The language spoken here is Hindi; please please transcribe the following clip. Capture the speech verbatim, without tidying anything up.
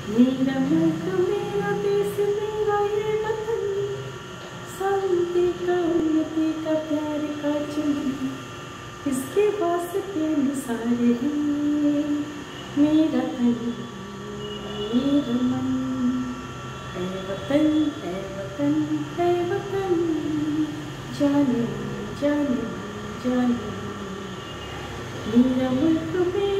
मेरा मुल्क मेरा देश मेरा ये वतन, शांति का उन्नति का प्यार का चमन, इसके वास्ते निसारे हैं मेरा तन मेरा मन। है वतन है वतन है वतन, जाने जाने जाने मेरा मुल्क में